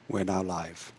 We're now live.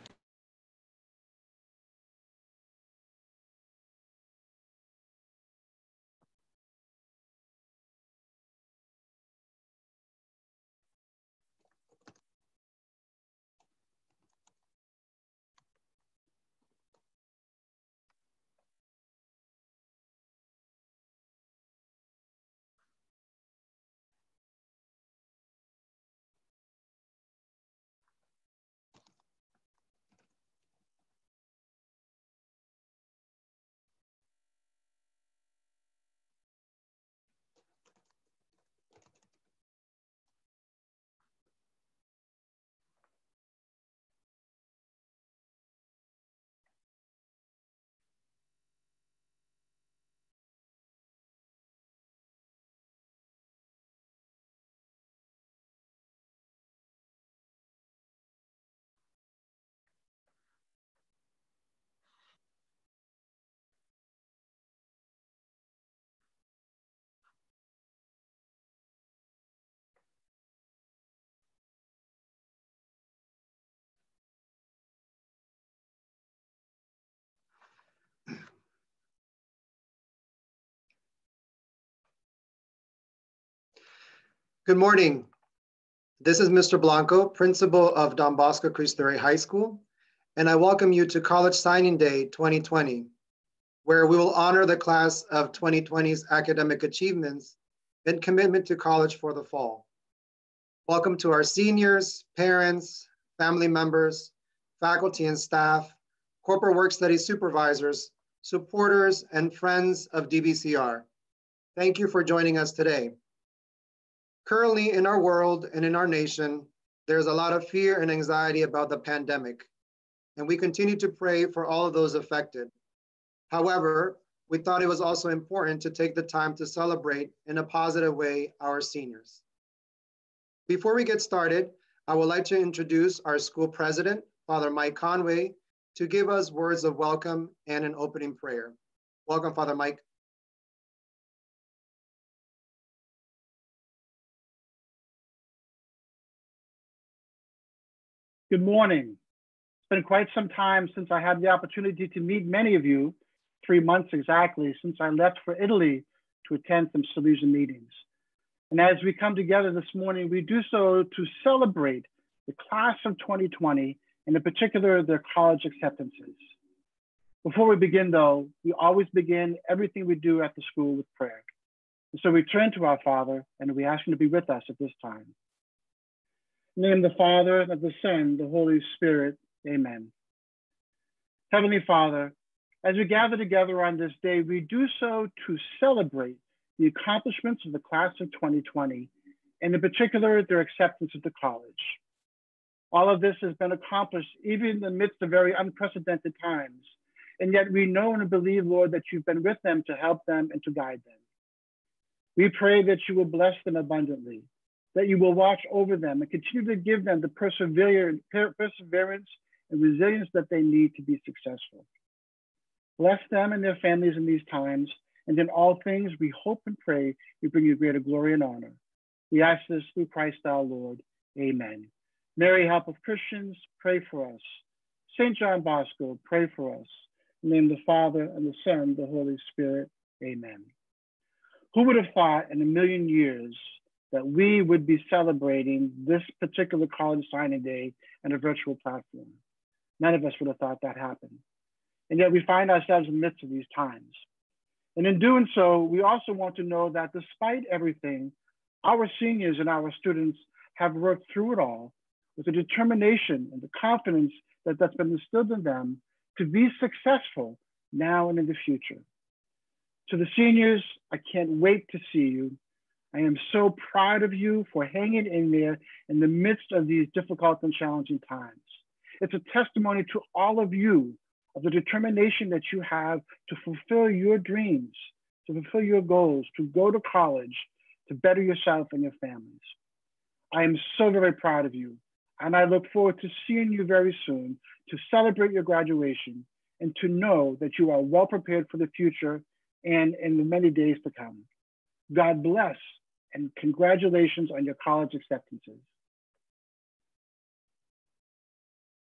Good morning. This is Mr. Blanco, principal of Don Bosco Cristo Rey High School, and I welcome you to College Signing Day 2020, where we will honor the class of 2020's academic achievements and commitment to college for the fall. Welcome to our seniors, parents, family members, faculty and staff, corporate work study supervisors, supporters, and friends of DBCR. Thank you for joining us today. Currently in our world and in our nation, there's a lot of fear and anxiety about the pandemic, and we continue to pray for all of those affected. However, we thought it was also important to take the time to celebrate in a positive way our seniors. Before we get started, I would like to introduce our school president, Father Mike Conway, to give us words of welcome and an opening prayer. Welcome, Father Mike. Good morning. It's been quite some time since I had the opportunity to meet many of you, 3 months exactly, since I left for Italy to attend some Salesian meetings. And as we come together this morning, we do so to celebrate the class of 2020, and in particular, their college acceptances. Before we begin though, we always begin everything we do at the school with prayer. And so we turn to our Father and we ask him to be with us at this time. In the name of the Father, and of the Son, the Holy Spirit, amen. Heavenly Father, as we gather together on this day, we do so to celebrate the accomplishments of the class of 2020, and in particular, their acceptance into college. All of this has been accomplished even in the midst of very unprecedented times, and yet we know and believe, Lord, that you've been with them to help them and to guide them. We pray that you will bless them abundantly, that you will watch over them and continue to give them the perseverance and resilience that they need to be successful. Bless them and their families in these times, and in all things we hope and pray we bring you greater glory and honor. We ask this through Christ our Lord. Amen. Mary, help of Christians, pray for us. St. John Bosco, pray for us. In the name of the Father, and the Son, and the Holy Spirit. Amen. Who would have thought in a million years that we would be celebrating this particular college signing day on a virtual platform? None of us would have thought that happened. And yet we find ourselves in the midst of these times. And in doing so, we also want to know that despite everything, our seniors and our students have worked through it all with the determination and the confidence that's been instilled in them to be successful now and in the future. To the seniors, I can't wait to see you. I am so proud of you for hanging in there in the midst of these difficult and challenging times. It's a testimony to all of you of the determination that you have to fulfill your dreams, to fulfill your goals, to go to college, to better yourself and your families. I am so very proud of you, and I look forward to seeing you very soon to celebrate your graduation and to know that you are well prepared for the future and in the many days to come. God bless, and congratulations on your college acceptances.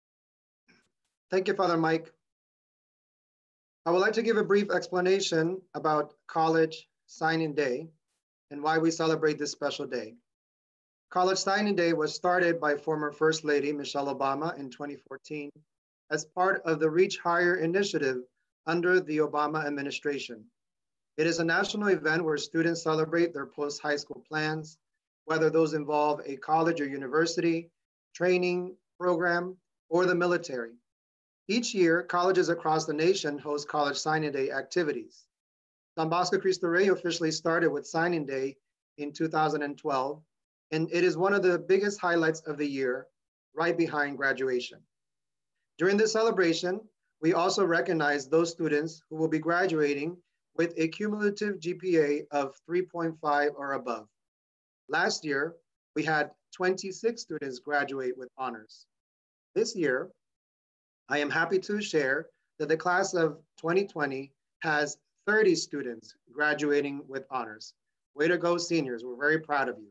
Thank you, Father Mike. I would like to give a brief explanation about College Signing Day and why we celebrate this special day. College Signing Day was started by former First Lady Michelle Obama in 2014 as part of the Reach Higher initiative under the Obama administration. It is a national event where students celebrate their post-high school plans, whether those involve a college or university, training program, or the military. Each year, colleges across the nation host College Signing Day activities. Don Bosco Cristo Rey officially started with Signing Day in 2012, and it is one of the biggest highlights of the year, right behind graduation. During this celebration, we also recognize those students who will be graduating with a cumulative GPA of 3.5 or above. Last year, we had 26 students graduate with honors. This year, I am happy to share that the class of 2020 has 30 students graduating with honors. Way to go, seniors. We're very proud of you.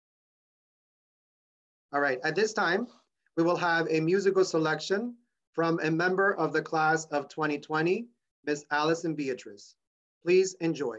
All right, at this time, we will have a musical selection from a member of the class of 2020, Ms. Allison Beatrice. Please enjoy.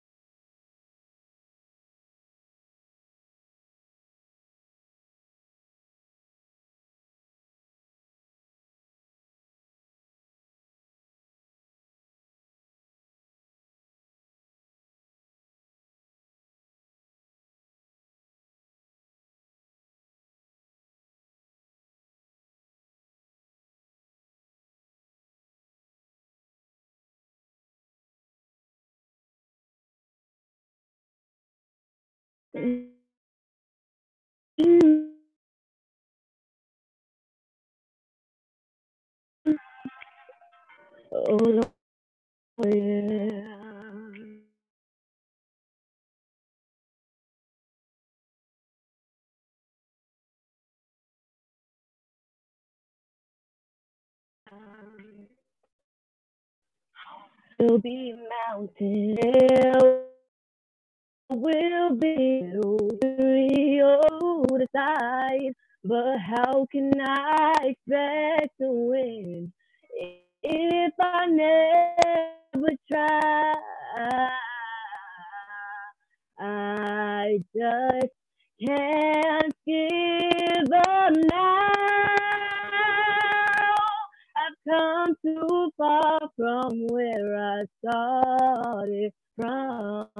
Oh, yeah. Will be mountain, there will be the side, but how can I expect to win if I never try? I just can't give up now. I've come too far from where I started from.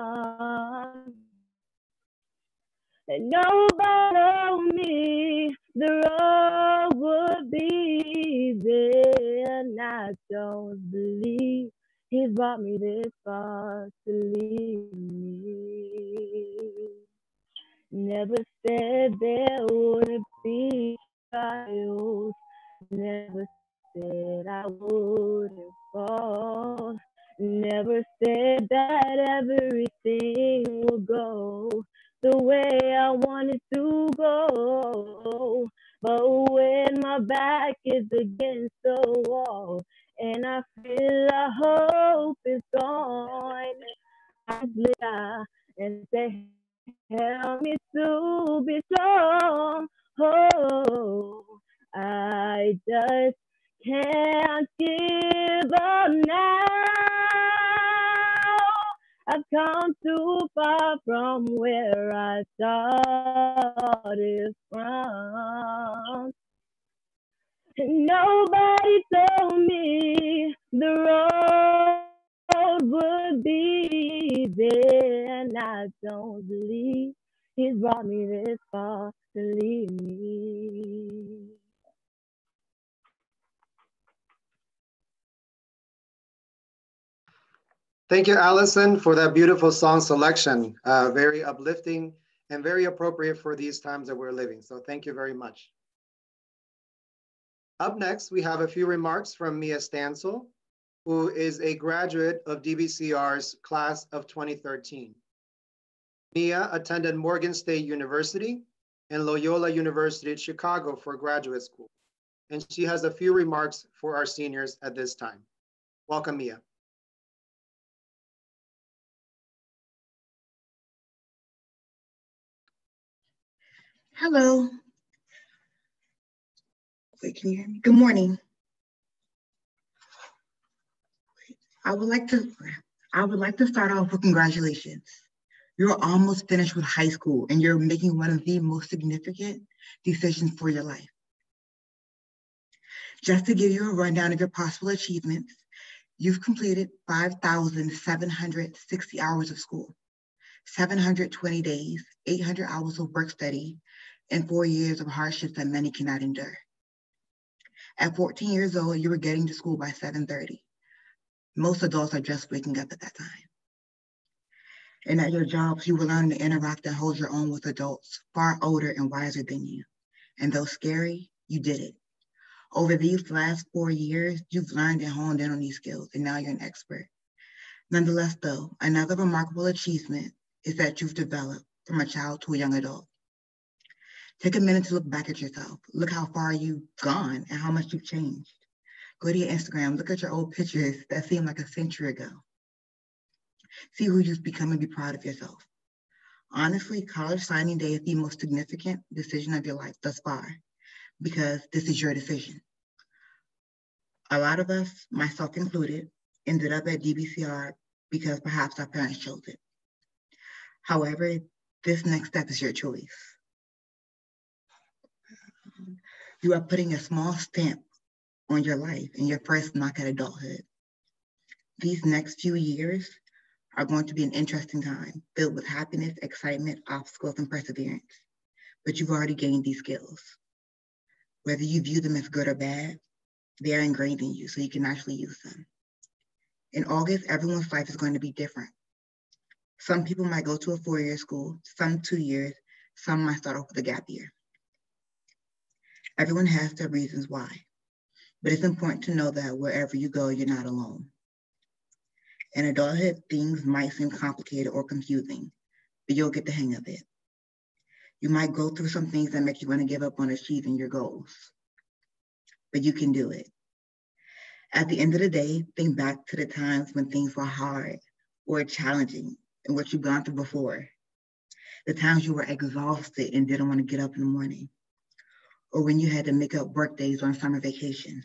And nobody told me the road would be easy, and I don't believe he's brought me this far to leave me. Never said there wouldn't be trials, never said I wouldn't fall, never said that everything would go the way I wanted to go. But when my back is against the wall and I feel our hope is gone, I live and say, help me to be strong. Oh, I just can't give up now. I've come too far from where I started from. Nobody told me the road would be easy, and I don't believe he's brought me this far to leave me. Thank you, Allison, for that beautiful song selection. Very uplifting and very appropriate for these times that we're living. So thank you very much. Up next, we have a few remarks from Mia Stansel, who is a graduate of DBCR's class of 2013. Mia attended Morgan State University and Loyola University in Chicago for graduate school, and she has a few remarks for our seniors at this time. Welcome, Mia. Hello. Wait, can you hear me? Good morning. I would like to start off with congratulations. You're almost finished with high school and you're making one of the most significant decisions for your life. Just to give you a rundown of your possible achievements, you've completed 5,760 hours of school, 720 days, 800 hours of work study, and 4 years of hardships that many cannot endure. At 14 years old, you were getting to school by 7:30. Most adults are just waking up at that time. And at your jobs, you will learn to interact and hold your own with adults far older and wiser than you. And though scary, you did it. Over these last 4 years, you've learned and honed in on these skills, and now you're an expert. Nonetheless, though, another remarkable achievement is that you've developed from a child to a young adult. Take a minute to look back at yourself. Look how far you've gone and how much you've changed. Go to your Instagram, look at your old pictures that seemed like a century ago. See who you've become and be proud of yourself. Honestly, college signing day is the most significant decision of your life thus far, because this is your decision. A lot of us, myself included, ended up at DBCR because perhaps our parents chose it. However, this next step is your choice. You are putting a small stamp on your life and your first knock at adulthood. These next few years are going to be an interesting time, filled with happiness, excitement, obstacles, and perseverance. But you've already gained these skills. Whether you view them as good or bad, they are ingrained in you, so you can actually use them. In August, everyone's life is going to be different. Some people might go to a 4-year school, some 2 years, some might start off with a gap year. Everyone has their reasons why, but it's important to know that wherever you go, you're not alone. In adulthood, things might seem complicated or confusing, but you'll get the hang of it. You might go through some things that make you want to give up on achieving your goals, but you can do it. At the end of the day, think back to the times when things were hard or challenging and what you've gone through before. The times you were exhausted and didn't want to get up in the morning, or when you had to make up work days on summer vacation.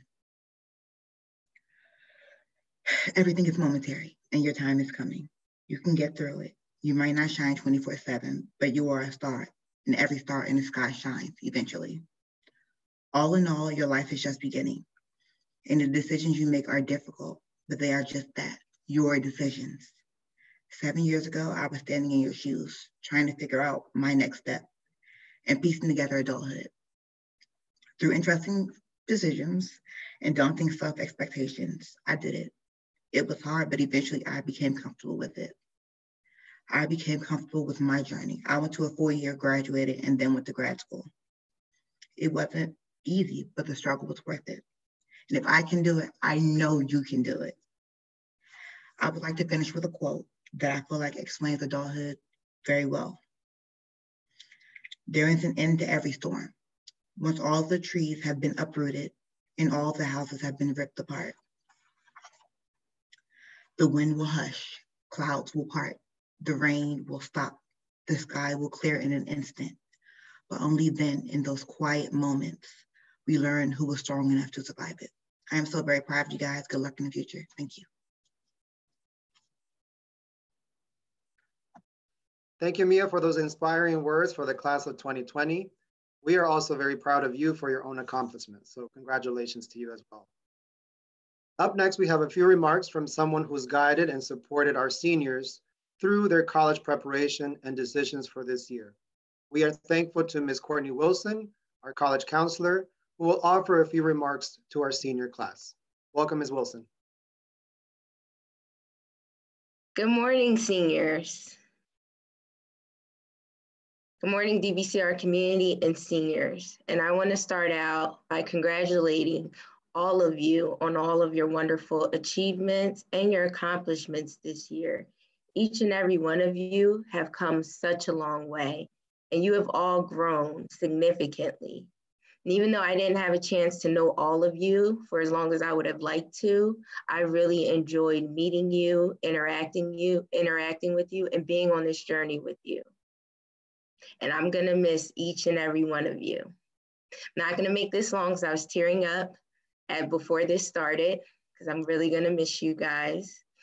Everything is momentary and your time is coming. You can get through it. You might not shine 24/7, but you are a star, and every star in the sky shines eventually. All in all, your life is just beginning, and the decisions you make are difficult, but they are just that, your decisions. 7 years ago, I was standing in your shoes, trying to figure out my next step and piecing together adulthood. Through interesting decisions and daunting self-expectations, I did it. It was hard, but eventually I became comfortable with it. I became comfortable with my journey. I went to a 4-year, graduated, and then went to grad school. It wasn't easy, but the struggle was worth it. And if I can do it, I know you can do it. I would like to finish with a quote that I feel like explains adulthood very well. There is an end to every storm. Once all the trees have been uprooted and all the houses have been ripped apart, the wind will hush, clouds will part, the rain will stop, the sky will clear in an instant. But only then, in those quiet moments, we learn who was strong enough to survive it. I am so very proud of you guys. Good luck in the future. Thank you. Thank you, Mia, for those inspiring words for the class of 2020. We are also very proud of you for your own accomplishments. So congratulations to you as well. Up next, we have a few remarks from someone who's guided and supported our seniors through their college preparation and decisions for this year. We are thankful to Ms. Courtney Wilson, our college counselor, who will offer a few remarks to our senior class. Welcome, Ms. Wilson. Good morning, seniors. Good morning, DBCR community and seniors. And I want to start out by congratulating all of you on all of your wonderful achievements and your accomplishments this year. Each and every one of you have come such a long way, and you have all grown significantly. And even though I didn't have a chance to know all of you for as long as I would have liked to, I really enjoyed meeting you, interacting with you, and being on this journey with you. And I'm gonna miss each and every one of you. I'm not gonna make this long because I was tearing up before this started, because I'm really gonna miss you guys.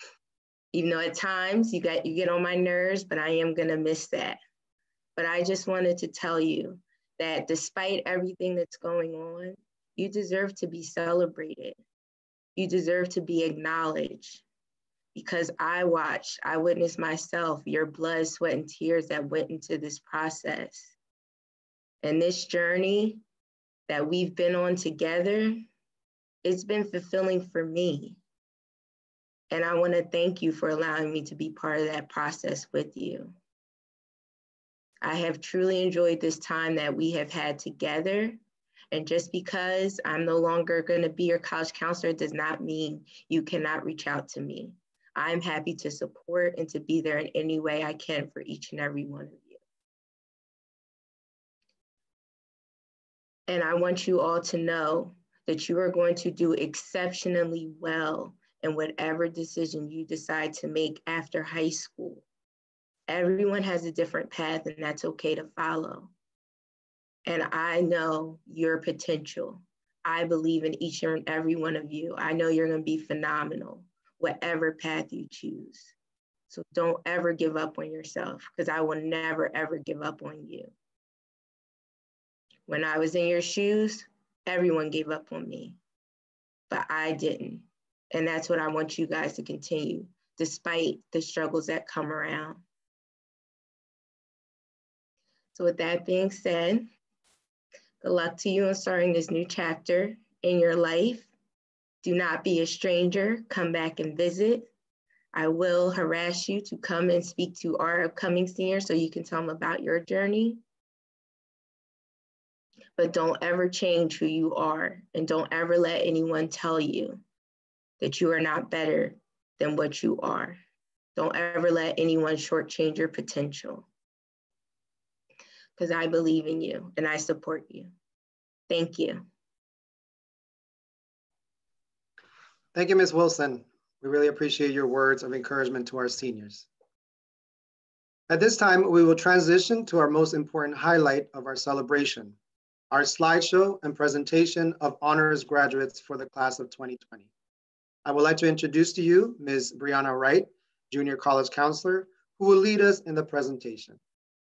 Even though at times you get on my nerves, but I am gonna miss that. But I just wanted to tell you that despite everything that's going on, you deserve to be celebrated. You deserve to be acknowledged, because I witnessed myself, your blood, sweat, and tears that went into this process. And this journey that we've been on together, it's been fulfilling for me. And I want to thank you for allowing me to be part of that process with you. I have truly enjoyed this time that we have had together. And just because I'm no longer going to be your college counselor does not mean you cannot reach out to me. I'm happy to support and to be there in any way I can for each and every one of you. And I want you all to know that you are going to do exceptionally well in whatever decision you decide to make after high school. Everyone has a different path, and that's okay to follow. And I know your potential. I believe in each and every one of you. I know you're going to be phenomenal, whatever path you choose. So don't ever give up on yourself, because I will never, ever give up on you. When I was in your shoes, everyone gave up on me, but I didn't. And that's what I want you guys to continue, despite the struggles that come around. So with that being said, good luck to you in starting this new chapter in your life. Do not be a stranger. Come back and visit. I will harass you to come and speak to our upcoming seniors so you can tell them about your journey. But don't ever change who you are, and don't ever let anyone tell you that you are not better than what you are. Don't ever let anyone shortchange your potential, because I believe in you and I support you. Thank you. Thank you, Ms. Wilson. We really appreciate your words of encouragement to our seniors. At this time, we will transition to our most important highlight of our celebration, our slideshow and presentation of honors graduates for the class of 2020. I would like to introduce to you Ms. Brianna Wright, Junior College Counselor, who will lead us in the presentation.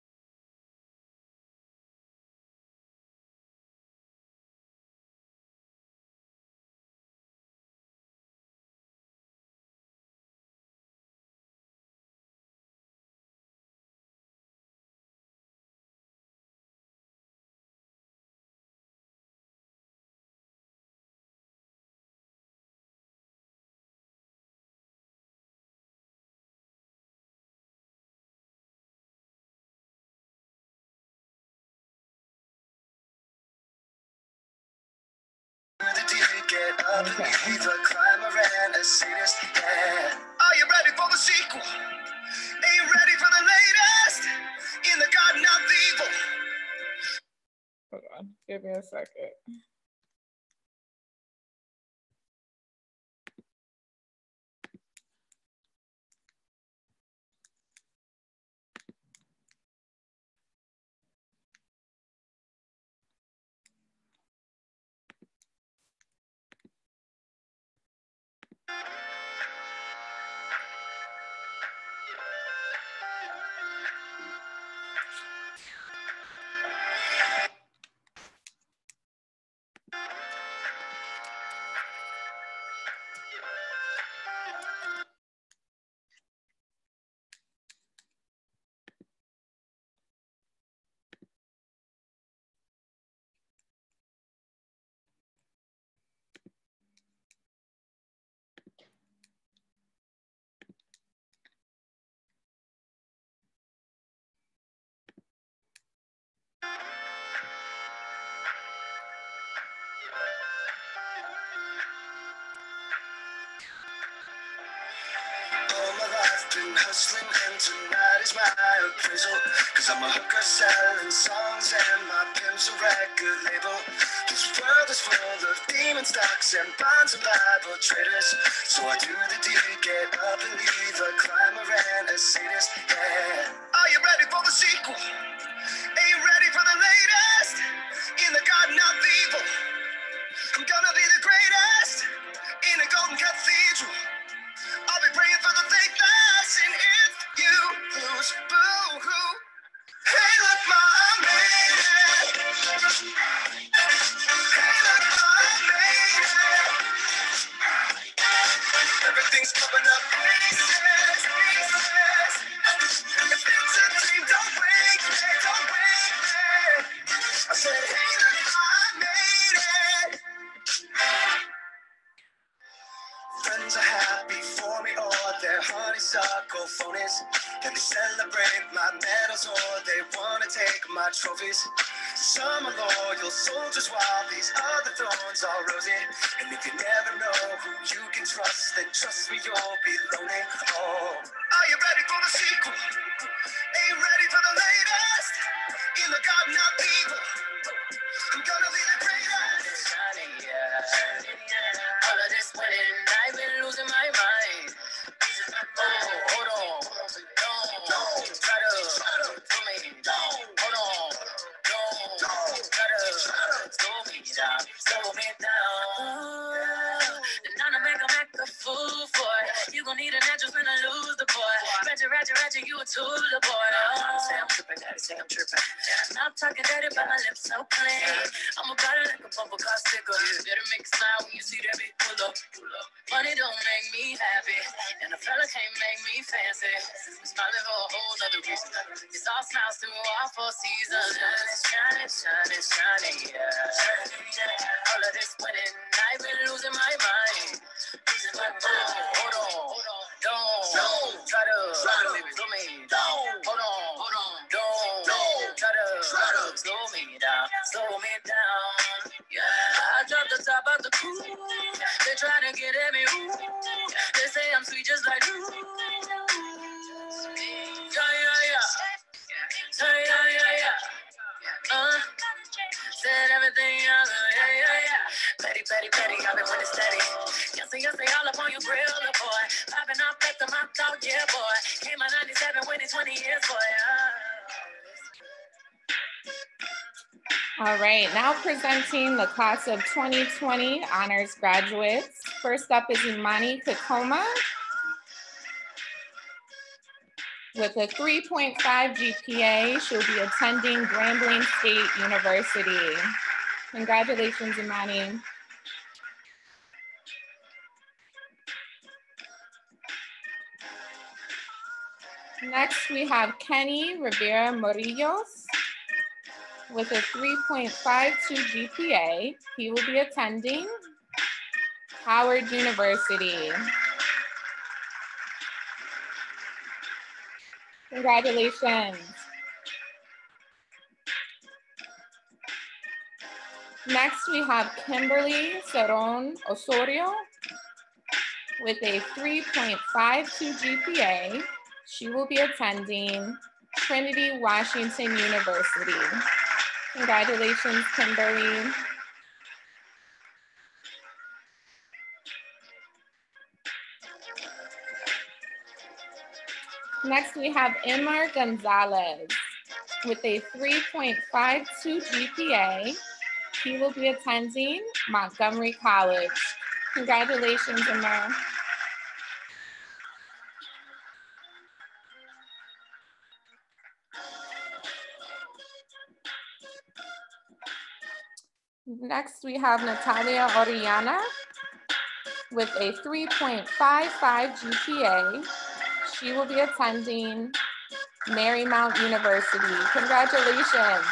Are you ready for the sequel? Are you ready for the latest in the garden of evil? Hold on, give me a second. Hustling, and tonight is my appraisal. Cause I'm a hooker selling songs and my pimp's a record label. This world is full of demon stocks and bonds and Bible traders. So I do the deed, get up and leave a climber and a sadist, yeah. Are you ready for the sequel? Are you ready for the latest in the garden of evil? I'm gonna be the greatest in a golden cathedral. I'll be praying for the fake us. And if you lose, boo-hoo. Hey, look, Ma, I made it. Hey, look, Ma, I made it. Everything's coming up pieces, pieces. If it's a dream, don't wake me, don't wake me. I said, hey, look, Ma, I made it. Friends are happy for me, or their honeysuckle phonies. Can they celebrate my medals, or they wanna take my trophies? Some are loyal soldiers, while these other thorns are rosy. And if you never know who you can trust, then trust me, you'll be lonely. Oh, are you ready for the sequel? Ain't you ready for the latest? In the garden of evil, I'm gonna be the greatest. Shining, yeah. All of this winning, I've been losing my mind. Oh, hold on, don't try to pull me down. Hold on, don't try to slow me down, slow me down. Then I'm gonna make a fool for it. You gon' need an address when I lose the boy. Ratchet, you a tool, the boy. Say I'm tripping, daddy, say I'm tripping. I'm talking dirty, but my lips so clean. I'm about it like a bumper car sticker. Better make a smile when you see that bitch pull up. Money don't make me happy, and a fella can't make me fancy. I'm smiling for a whole nother reason. It's all smiles through all 4 seasons. Shining, yeah. All of this winning, I've been losing my mind. Losing my mind. Hold on, don't try to slow me down. Hold on, don't try to slow me down. Yeah, I dropped the top of the coupe. They try to get at me, ooh. They say I'm sweet just like you. Yeah. Said everything young, yeah. Petty, I've been winning steady. Yes, all up on your grill, boy. Popping off at the mouth out, yeah, boy. Came out 97, winning 20 years, boy. All right, now presenting the class of 2020 honors graduates. First up is Imani Kakoma with a 3.5 GPA. She'll be attending Grambling State University. Congratulations, Imani. Next, we have Kenny Rivera Morillos with a 3.52 GPA. He will be attending Howard University. Congratulations. Next, we have Kimberly Cerón Osorio with a 3.52 GPA. She will be attending Trinity Washington University. Congratulations, Kimberly. Next, we have Emma Gonzalez with a 3.52 GPA. He will be attending Montgomery College. Congratulations, Emma. Next, we have Natalia Orellana with a 3.55 GPA. She will be attending Marymount University. Congratulations.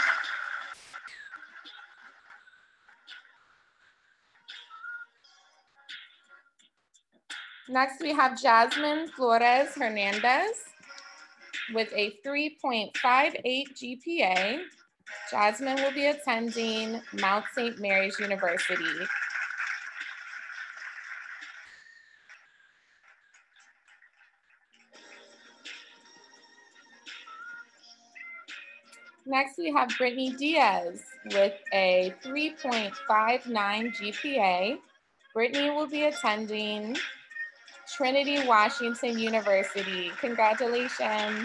Next, we have Jasmine Flores Hernandez with a 3.58 GPA. Jasmine will be attending Mount St. Mary's University. Next, we have Brittany Diaz with a 3.59 GPA. Brittany will be attending Trinity Washington University. Congratulations.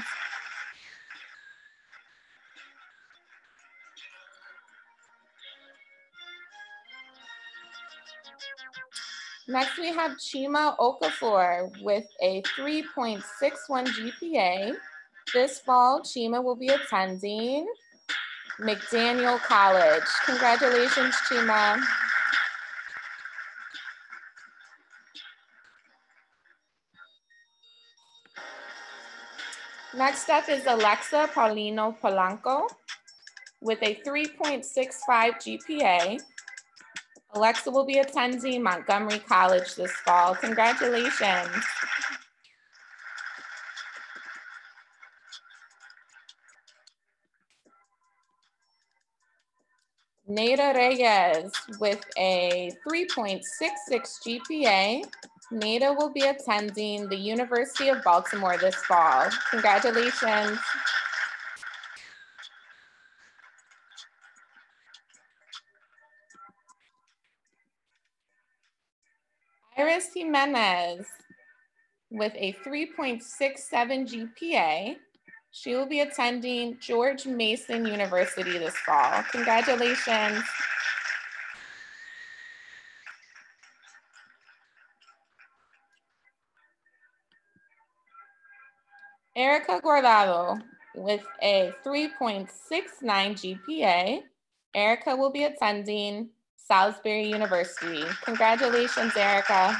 Next, we have Chima Okafor with a 3.61 GPA. This fall, Chima will be attending McDaniel College. Congratulations, Chima. Next up is Alexa Paulino Polanco with a 3.65 GPA. Alexa will be attending Montgomery College this fall. Congratulations. Nada Reyes with a 3.66 GPA. Nada will be attending the University of Baltimore this fall. Congratulations. Iris Jimenez with a 3.67 GPA. She will be attending George Mason University this fall. Congratulations. Erica Guardado with a 3.69 GPA. Erica will be attending Salisbury University. Congratulations, Erica.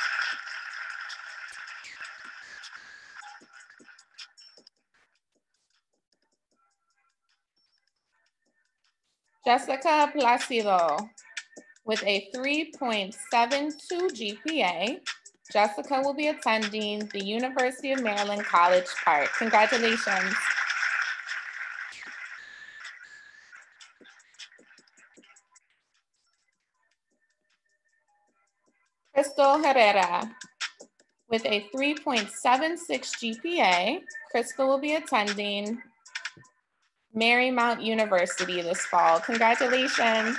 Jessica Placido with a 3.72 GPA. Jessica will be attending the University of Maryland College Park. Congratulations. Crystal Herrera with a 3.76 GPA. Crystal will be attending Marymount University this fall. Congratulations.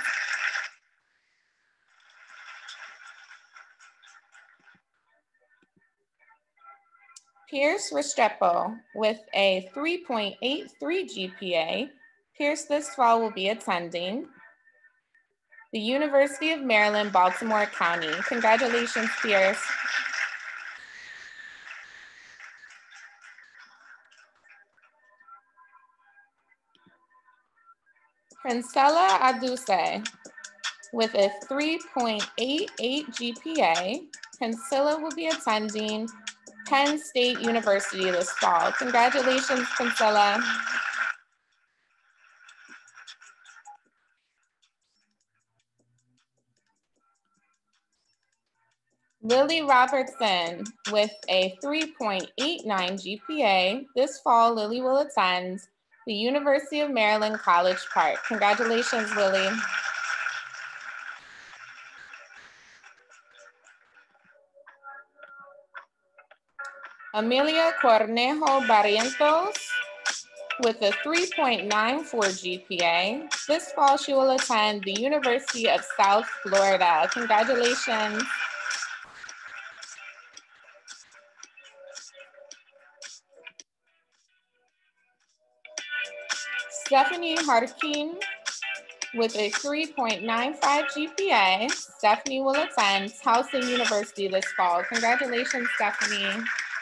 Pierce Restrepo with a 3.83 GPA. Pierce this fall will be attending the University of Maryland, Baltimore County. Congratulations, Pierce. Princella Aduse with a 3.88 GPA. Princella will be attending Penn State University this fall. Congratulations, Princella. Lily Robertson with a 3.89 GPA. This fall, Lily will attend the University of Maryland College Park. Congratulations, Lily. Amelia Cornejo Barrientos with a 3.94 GPA. This fall, she will attend the University of South Florida. Congratulations. Stephanie Harkin with a 3.95 GPA. Stephanie will attend Towson University this fall. Congratulations, Stephanie.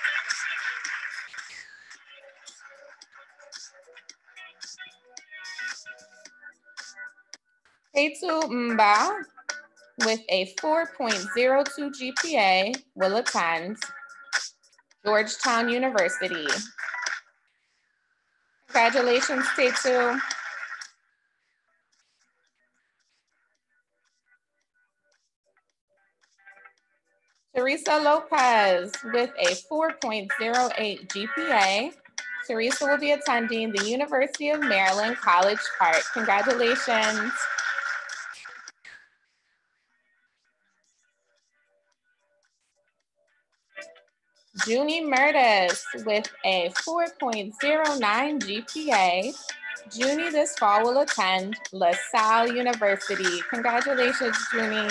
Ketu Mba with a 4.02 GPA will attend Georgetown University. Congratulations, Ketu. Teresa Lopez with a 4.08 GPA. Teresa will be attending the University of Maryland College Park. Congratulations. Junie Mertes with a 4.09 GPA. Junie this fall will attend LaSalle University. Congratulations, Junie.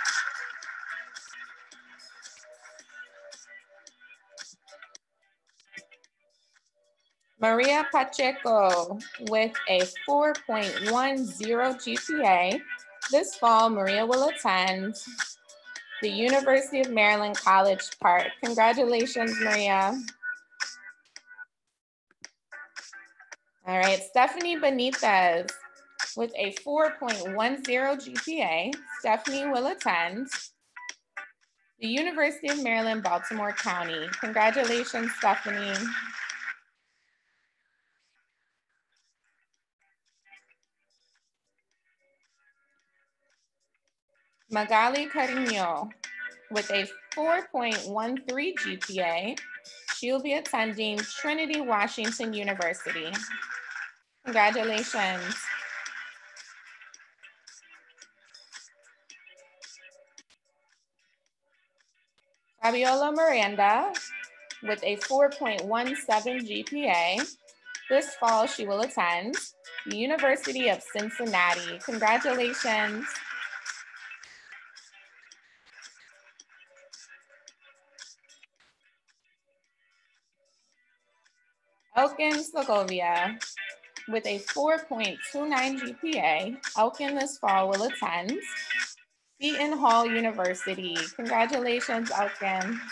Maria Pacheco with a 4.10 GPA. This fall, Maria will attend the University of Maryland College Park. Congratulations, Maria. All right, Stephanie Benitez with a 4.10 GPA. Stephanie will attend the University of Maryland, Baltimore County. Congratulations, Stephanie. Magali Carino with a 4.13 GPA. She will be attending Trinity Washington University. Congratulations. Fabiola Miranda with a 4.17 GPA. This fall, she will attend the University of Cincinnati. Congratulations. Elkin Segovia with a 4.29 GPA. Elkin this fall will attend Seton Hall University. Congratulations, Elkin.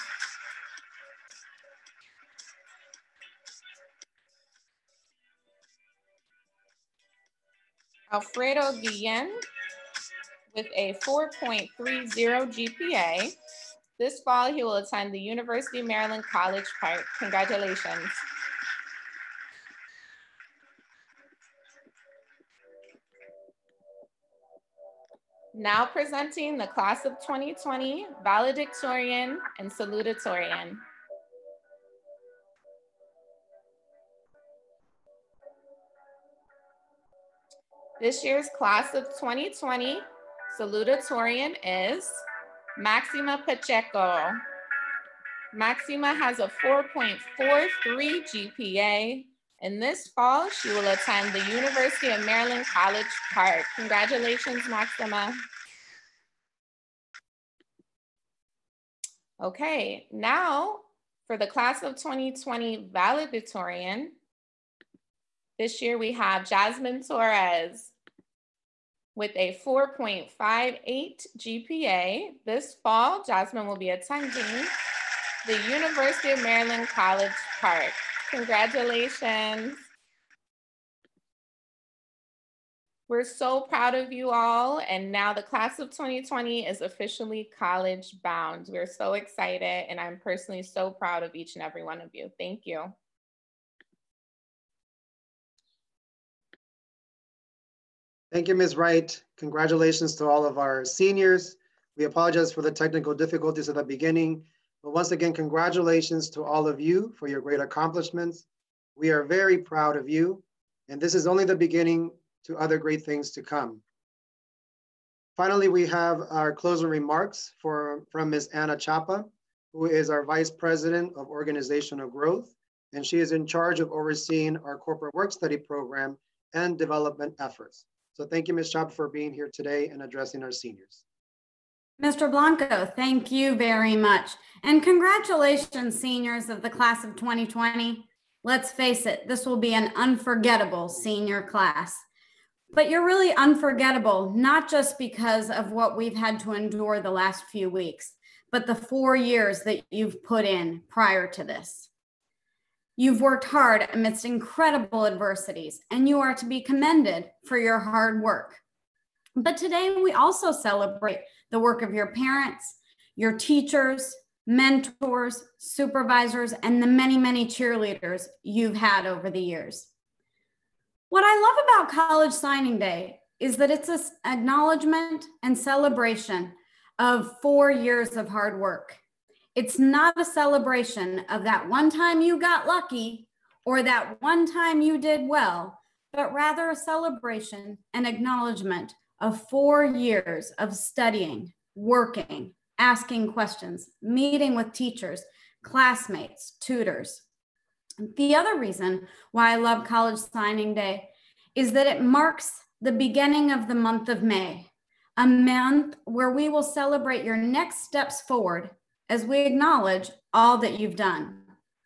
Alfredo Guillen with a 4.30 GPA. This fall, he will attend the University of Maryland College Park. Congratulations. Now presenting the class of 2020 valedictorian and salutatorian. This year's class of 2020 salutatorian is Maxima Pacheco. Maxima has a 4.43 GPA. And this fall, she will attend the University of Maryland College Park. Congratulations, Maxima. Okay, now for the class of 2020 valedictorian. This year we have Jasmine Torres with a 4.58 GPA. This fall, Jasmine will be attending the University of Maryland College Park. Congratulations. We're so proud of you all. And now the class of 2020 is officially college bound. We're so excited. And I'm personally so proud of each and every one of you. Thank you. Thank you, Ms. Wright. Congratulations to all of our seniors. We apologize for the technical difficulties at the beginning, but once again, congratulations to all of you for your great accomplishments. We are very proud of you, and this is only the beginning to other great things to come. Finally, we have our closing remarks from Ms. Anna Chapa, who is our Vice President of Organizational Growth, and she is in charge of overseeing our corporate work study program and development efforts. So thank you, Ms. Chapa, for being here today and addressing our seniors. Mr. Blanco, thank you very much. And congratulations, seniors of the class of 2020. Let's face it, this will be an unforgettable senior class. But you're really unforgettable, not just because of what we've had to endure the last few weeks, but the 4 years that you've put in prior to this. You've worked hard amidst incredible adversities, and you are to be commended for your hard work. But today we also celebrate the work of your parents, your teachers, mentors, supervisors, and the many, many cheerleaders you've had over the years. What I love about College Signing Day is that it's an acknowledgement and celebration of 4 years of hard work. It's not a celebration of that one time you got lucky or that one time you did well, but rather a celebration and acknowledgement of 4 years of studying, working, asking questions, meeting with teachers, classmates, tutors. The other reason why I love College Signing Day is that it marks the beginning of the month of May, a month where we will celebrate your next steps forward as we acknowledge all that you've done.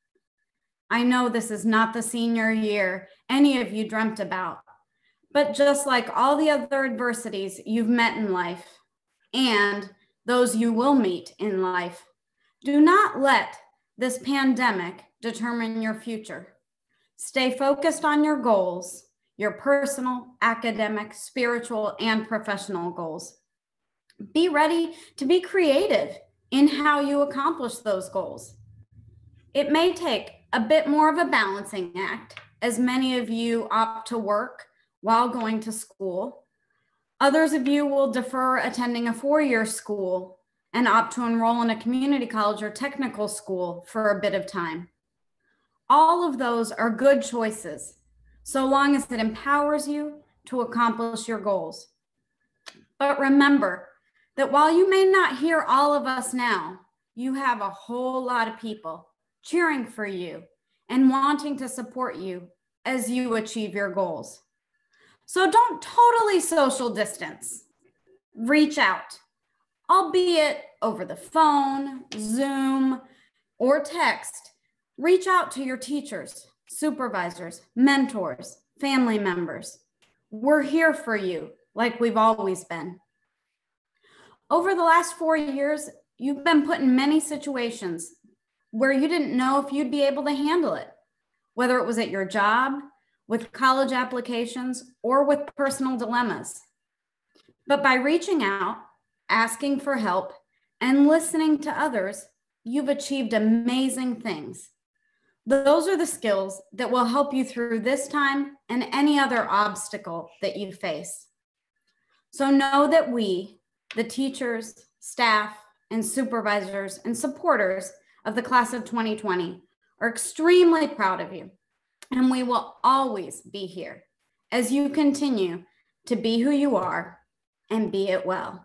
I know this is not the senior year any of you dreamt about, but just like all the other adversities you've met in life, and those you will meet in life. Do not let this pandemic determine your future. Stay focused on your goals, your personal, academic, spiritual, and professional goals. Be ready to be creative in how you accomplish those goals. It may take a bit more of a balancing act, as many of you opt to work while going to school. Others of you will defer attending a four-year school and opt to enroll in a community college or technical school for a bit of time. All of those are good choices, so long as it empowers you to accomplish your goals. But remember that while you may not hear all of us now, you have a whole lot of people cheering for you and wanting to support you as you achieve your goals. So don't totally social distance. Reach out, albeit over the phone, Zoom, or text. Reach out to your teachers, supervisors, mentors, family members. We're here for you like we've always been. Over the last 4 years, you've been put in many situations where you didn't know if you'd be able to handle it, whether it was at your job, with college applications, or with personal dilemmas. But by reaching out, asking for help, and listening to others, you've achieved amazing things. Those are the skills that will help you through this time and any other obstacle that you face. So know that we, the teachers, staff, and supervisors and supporters of the class of 2020, are extremely proud of you, and we will always be here as you continue to be who you are and be it well.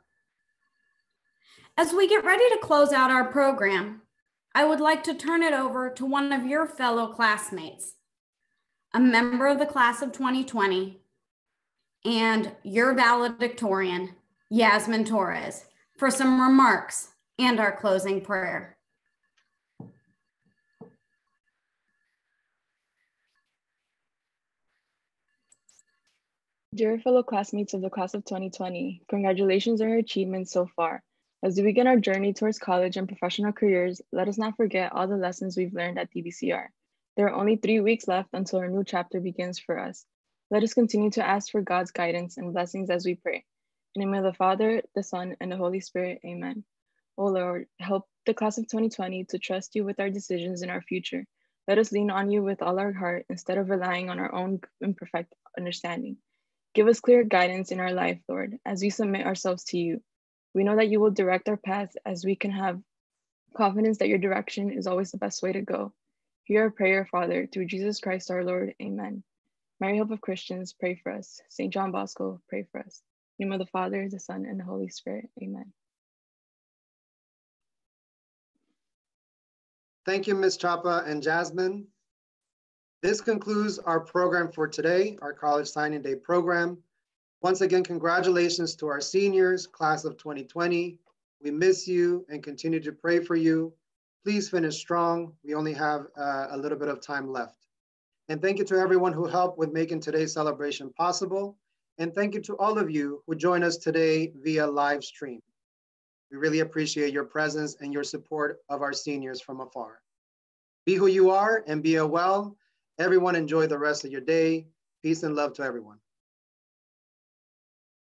As we get ready to close out our program, I would like to turn it over to one of your fellow classmates, a member of the class of 2020, and your valedictorian, Yasmin Torres, for some remarks and our closing prayer. Dear fellow classmates of the class of 2020, congratulations on your achievements so far. As we begin our journey towards college and professional careers, let us not forget all the lessons we've learned at DVCR. There are only 3 weeks left until our new chapter begins for us. Let us continue to ask for God's guidance and blessings as we pray. In the name of the Father, the Son, and the Holy Spirit, amen. O Lord, help the class of 2020 to trust you with our decisions in our future. Let us lean on you with all our heart instead of relying on our own imperfect understanding. Give us clear guidance in our life, Lord, as we submit ourselves to you. We know that you will direct our path, as we can have confidence that your direction is always the best way to go. Hear our prayer, Father, through Jesus Christ our Lord, amen. Mary, Hope of Christians, pray for us. St. John Bosco, pray for us. In the name of the Father, the Son, and the Holy Spirit, amen. Thank you, Ms. Chapa and Jasmine. This concludes our program for today, our College Signing Day program. Once again, congratulations to our seniors, class of 2020. We miss you and continue to pray for you. Please finish strong. We only have a little bit of time left. And thank you to everyone who helped with making today's celebration possible. And thank you to all of you who joined us today via live stream. We really appreciate your presence and your support of our seniors from afar. Be who you are and be well. Everyone enjoy the rest of your day. Peace and love to everyone.